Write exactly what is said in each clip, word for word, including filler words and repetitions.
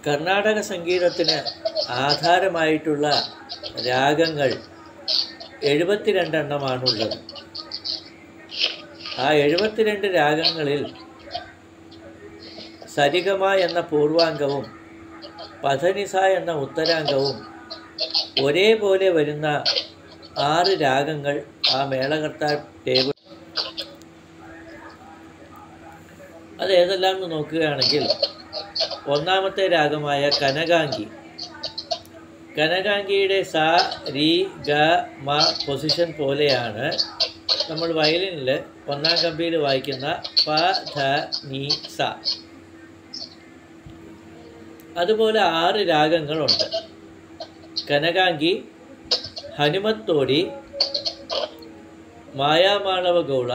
കർണാടക സംഗീതത്തിന് ആധാരമായിട്ടുള്ള രാഗങ്ങൾ എഴുപത്തിരണ്ടെണ്ണമാണുള്ളത്. ആ എഴുപത്തിരണ്ട് രാഗങ്ങളിൽ സരിഗമ എന്ന പൂർവാംഗവും പധനിസ എന്ന ഉത്തരാംഗവും ഒരേപോലെ വരുന്ന ആറ് രാഗങ്ങൾ ആ മേളകർത്താ ടേബിൾ. അത് ഏതെല്ലാം എന്ന് നോക്കുകയാണെങ്കിൽ, ഒന്നാമത്തെ രാഗമായ കനകാംഗി. കനകാംഗിയുടെ സ രി ഗ മ പൊസിഷൻ പോലെയാണ് നമ്മൾ വയലിനിൽ ഒന്നാം കമ്പിയിൽ വായിക്കുന്ന പ ധ നി സ. അതുപോലെ ആറ് രാഗങ്ങളുണ്ട്. കനകാംഗി, ഹനുമത്തോടി, മായാമാളവ ഗൗള,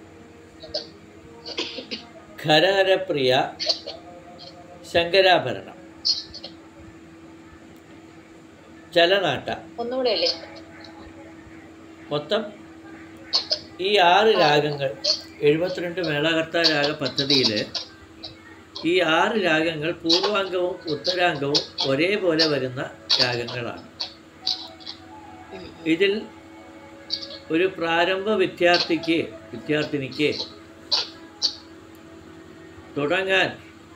ഖരഹരപ്രിയ, ശങ്കരാഭരണം, ചലനാട്ട. മൊത്തം ഈ ആറ് രാഗങ്ങൾ എഴുപത്തിരണ്ട് മേളകർത്താ രാഗ പദ്ധതിയിൽ ഈ ആറ് രാഗങ്ങൾ പൂർവാംഗവും ഉത്തരാംഗവും ഒരേപോലെ വരുന്ന രാഗങ്ങളാണ്. ഇതിൽ ഒരു പ്രാരംഭ വിദ്യാർത്ഥിക്ക് വിദ്യാർത്ഥിനിക്ക് തുടങ്ങാൻ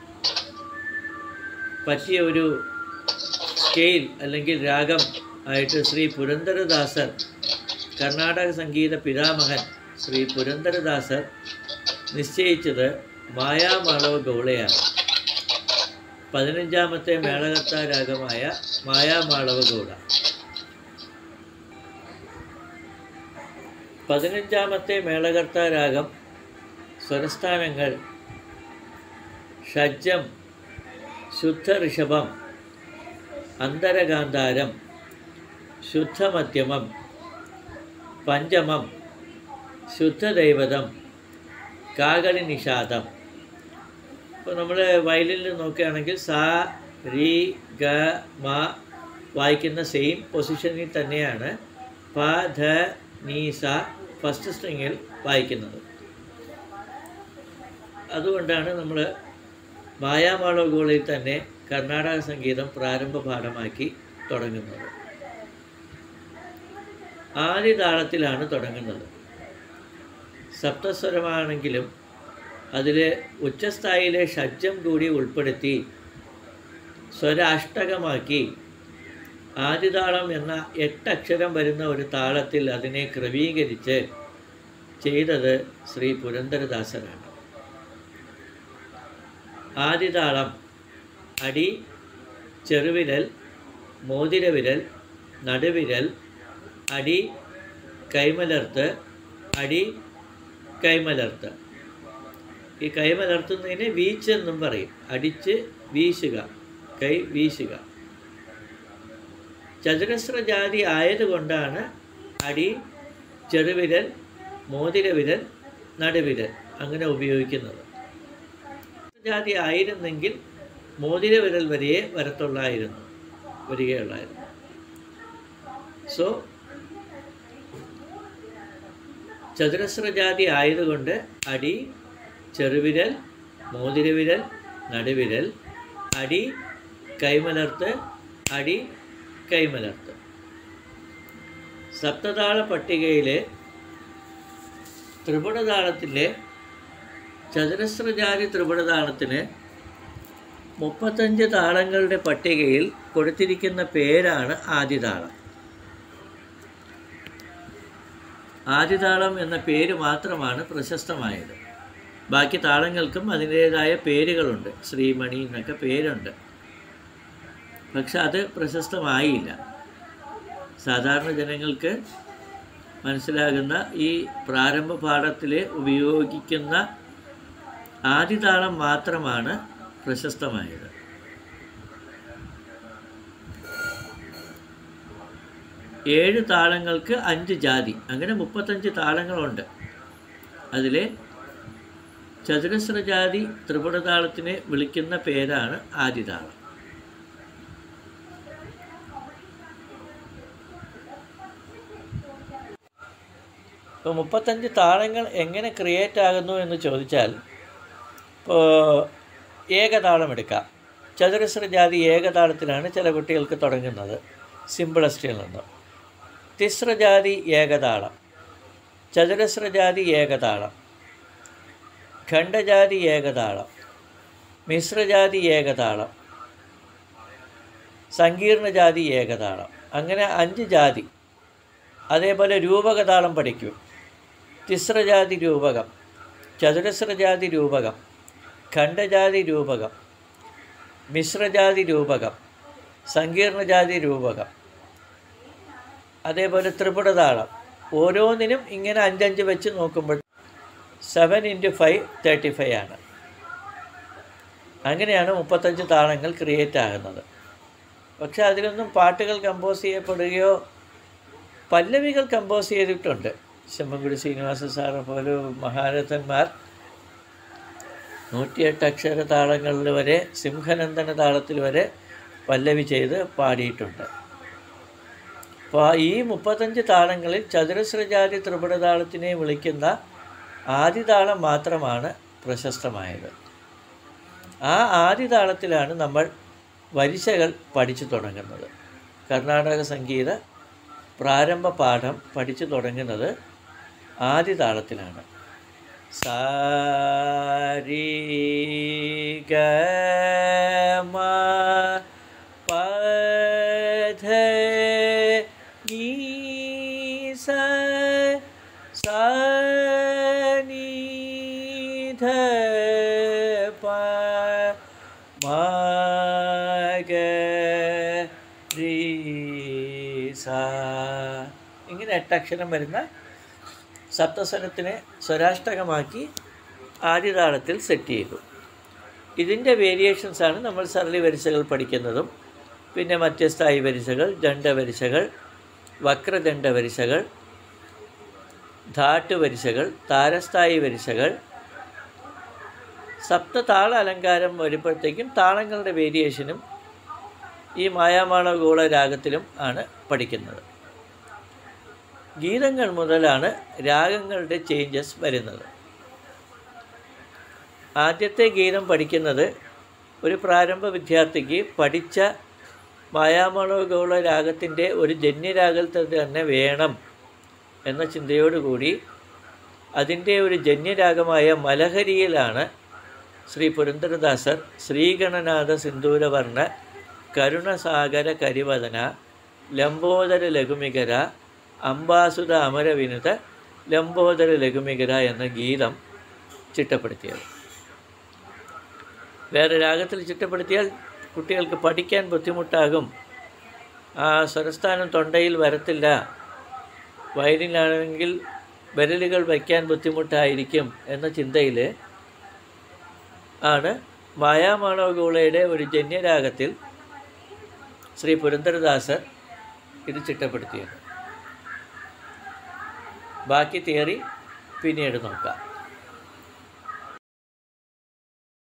പറ്റിയ ഒരു സ്കെയിൽ അല്ലെങ്കിൽ രാഗം ആയിട്ട് ശ്രീ പുരന്ദരദാസർ, കർണാടക സംഗീത പിതാമഹൻ ശ്രീ പുരന്ദരദാസർ നിശ്ചയിച്ചത് മായാമാളവ ഗൗളയാണ്. പതിനഞ്ചാമത്തെ മേളകർത്താ രാഗമായ മായാമാളവ ഗൗള. പതിനഞ്ചാമത്തെ മേളകർത്താ രാഗം സ്വരസ്ഥാനങ്ങൾ ഷഡ്ജം, ശുദ്ധ ഋഷഭം, അന്തരഗാന്ധാരം, ശുദ്ധമധ്യമം, പഞ്ചമം, ശുദ്ധദൈവതം, കാകളി നിഷാദം. ഇപ്പോൾ നമ്മൾ വയലിനിൽ നോക്കുകയാണെങ്കിൽ സ രി ഗ മ വായിക്കുന്ന സെയിം പൊസിഷനിൽ തന്നെയാണ് പ ധ നീ സ ഫസ്റ്റ് സ്ട്രിങ്ങിൽ വായിക്കുന്നത്. അതുകൊണ്ടാണ് നമ്മൾ മായാമാളവ ഗൗളയിൽ തന്നെ കർണാടക സംഗീതം പ്രാരംഭ പാഠമാക്കി തുടങ്ങുന്നത്. ആദ്യ താളത്തിലാണ് തുടങ്ങുന്നത്. സപ്തസ്വരമാണെങ്കിലും അതിൽ ഉച്ചസ്ഥായിയിലെ ഷഡ്ജം കൂടി ഉൾപ്പെടുത്തി സ്വരാഷ്ടകമാക്കി ആദിതാളം എന്ന എട്ടക്ഷരം വരുന്ന ഒരു താളത്തിൽ അതിനെ ക്രമീകരിച്ച് ചെയ്തത് ശ്രീ പുരന്ദരദാസരാണ്. ആദിതാളം അടി, ചെറുവിരൽ, മോതിരവിരൽ, നടുവിരൽ, അടി, കൈമലർത്ത്, അടി, കൈമലർത്ത്. ഈ കൈമലർത്തുന്നതിന് വീച്ചെന്നും പറയും. അടിച്ച് വീശുക, കൈ വീശുക. ചതുരസ്രജാതി ആയതുകൊണ്ടാണ് അടി, ചെറുവിരൽ, മോതിരവിരൽ, നടുവിരൽ അങ്ങനെ ഉപയോഗിക്കുന്നത്. ജാതി ആയിരുന്നെങ്കിൽ മോതിരവിരൽ വരെയേ വരത്തുള്ളായിരുന്നു വരികയുള്ളായിരുന്നു. സോ ചതുരസ്രജാതി ആയതുകൊണ്ട് അടി, ചെറുവിരൽ, മോതിരവിരൽ, നടുവിരൽ, അടി, കൈമലർത്ത്, അടി, കൈമലർത്ത്. സപ്തതാള പട്ടികയിലെ ത്രിപുടതാളത്തിലെ ചതുരസ്രജാതി ത്രിപുടതാളത്തിന് മുപ്പത്തഞ്ച് താളങ്ങളുടെ പട്ടികയിൽ കൊടുത്തിരിക്കുന്ന പേരാണ് ആദിതാളം. ആദിതാളം എന്ന പേര് മാത്രമാണ് പ്രശസ്തമായത്. ബാക്കി താളങ്ങൾക്കും അതിൻ്റേതായ പേരുകളുണ്ട്. ശ്രീമണി എന്നൊക്കെ പേരുണ്ട്. പക്ഷെ അത് പ്രശസ്തമായില്ല. സാധാരണ ജനങ്ങൾക്ക് മനസ്സിലാകുന്ന ഈ പ്രാരംഭ പാഠത്തിൽ ഉപയോഗിക്കുന്ന ആദിതാളം മാത്രമാണ് പ്രശസ്തമായത്. ഏഴ് താളങ്ങൾക്ക് അഞ്ച് ജാതി, അങ്ങനെ മുപ്പത്തഞ്ച് താളങ്ങളുണ്ട്. അതിൽ ചതുരസ്രജാതി ത്രിപുടതാളത്തിനെ വിളിക്കുന്ന പേരാണ് ആദിതാളം. ഇപ്പോൾ മുപ്പത്തഞ്ച് താളങ്ങൾ എങ്ങനെ ക്രിയേറ്റ് ആകുന്നു എന്ന് ചോദിച്ചാൽ, ഇപ്പോൾ ഏകതാളം എടുക്കാം. ചതുരസ്രജാതി ഏകതാളത്തിലാണ് ചില കുട്ടികൾക്ക് തുടങ്ങുന്നത്, സിമ്പിളസ്റ്റിൽ നിന്ന്. തിസ്രജാതി ഏകതാളം, ചതുരസ്രജാതി ഏകതാളം, ഖണ്ഡജാതി ഏകതാളം, മിശ്രജാതി ഏകതാളം, സങ്കീർണജാതി ഏകതാളം, അങ്ങനെ അഞ്ച് ജാതി. അതേപോലെ രൂപകതാളം പഠിക്കും. തിസ്രജാതി രൂപകം, ചതുരസ്രജാതി രൂപകം, ഖണ്ഡജാതി രൂപകം, മിശ്രജാതി രൂപകം, സങ്കീർണജാതി രൂപകം. അതേപോലെ ത്രിപുടതാളം. ഓരോന്നിനും ഇങ്ങനെ അഞ്ചഞ്ച് വെച്ച് നോക്കുമ്പോൾ seven into five thirty five ആണ്. അങ്ങനെയാണ് മുപ്പത്തഞ്ച് താളങ്ങൾ ക്രിയേറ്റ് ആകുന്നത്. പക്ഷെ അതിലൊന്നും പാട്ടുകൾ കമ്പോസ് ചെയ്യപ്പെടുകയോ പല്ലവികൾ കമ്പോസ് ചെയ്തിട്ടുണ്ട്. ചെമ്മൻകുടി ശ്രീനിവാസ സാറ് പോലെ മഹാരഥന്മാർ നൂറ്റിയെട്ട് അക്ഷര താളങ്ങളിൽ വരെ, സിംഹനന്ദന താളത്തിൽ വരെ പല്ലവി ചെയ്ത് പാടിയിട്ടുണ്ട്. അപ്പോൾ ഈ മുപ്പത്തഞ്ച് താളങ്ങളിൽ ചതുരസ്രജാതി ത്രിപുടതാളത്തിനെ വിളിക്കുന്ന ആദിതാളം മാത്രമാണ് പ്രശസ്തമായത്. ആ ആദിതാളത്തിലാണ് നമ്മൾ വരിശകൾ പഠിച്ചു തുടങ്ങുന്നത്. കർണാടക സംഗീത പ്രാരംഭ പാഠം പഠിച്ചു തുടങ്ങുന്നത് ആദിതാളത്തിലാണ്. സാ രി ഗ മ പ ധ നീ സ സാ നീ ധ പ മ ഗ രി സ. ഇങ്ങനെ എട്ടക്ഷരം വരുന്ന സപ്തസ്വരത്തിനെ സ്വരാഷ്ടകമാക്കി ആദിതാളത്തിൽ സെറ്റ് ചെയ്തു. ഇതിൻ്റെ വേരിയേഷൻസാണ് നമ്മൾ സരളി വരിസകൾ പഠിക്കുന്നതും. പിന്നെ മധ്യസ്ഥായി വരിസകൾ, ദണ്ഡവരിസകൾ, വക്രദണ്ഡ വരിസകൾ, ധാട്ട് വരിസകൾ, താരസ്ഥായി വരിസകൾ. സപ്തതാള അലങ്കാരം വരുമ്പോഴത്തേക്കും താളങ്ങളുടെ വേരിയേഷനും ഈ മായാമാളവഗോള രാഗത്തിലും ആണ് പഠിക്കുന്നത്. ഗീതങ്ങൾ മുതലാണ് രാഗങ്ങളുടെ ചേഞ്ചസ് വരുന്നത്. ആദ്യത്തെ ഗീതം പഠിക്കുന്നത് ഒരു പ്രാരംഭ വിദ്യാർത്ഥിക്ക് പഠിച്ച മായാമാളവഗോള രാഗത്തിൻ്റെ ഒരു ജന്യരാഗത്തിൽ തന്നെ വേണം എന്ന ചിന്തയോടുകൂടി അതിൻ്റെ ഒരു ജന്യരാഗമായ മലഹരിയിലാണ് ശ്രീ പുരന്ദരദാസർ ശ്രീഗണനാഥ സിന്ദൂരവർണ്ണ കരുണസാഗര കരിവദന ലംബോദര ലഘുമികര അംബാസുര അമരവിനുത ലംബോദര ലഘുമികര എന്ന ഗീതം ചിട്ടപ്പെടുത്തിയത്. വേറെ രാഗത്തിൽ ചിട്ടപ്പെടുത്തിയാൽ കുട്ടികൾക്ക് പഠിക്കാൻ ബുദ്ധിമുട്ടാകും, ആ സ്വരസ്ഥാനം തൊണ്ടയിൽ വരത്തില്ല, വയലിനാണെങ്കിൽ വിരലുകൾ വയ്ക്കാൻ ബുദ്ധിമുട്ടായിരിക്കും എന്ന ചിന്തയിൽ ആണ് മായാമാളവഗോളയുടെ ഒരു ജന്യരാഗത്തിൽ ശ്രീ പുരന്ദരദാസർ ഇത് ചിട്ടപ്പെടുത്തിയത്. ബാക്കി തിയറി പിന്നീട് നോക്കാം.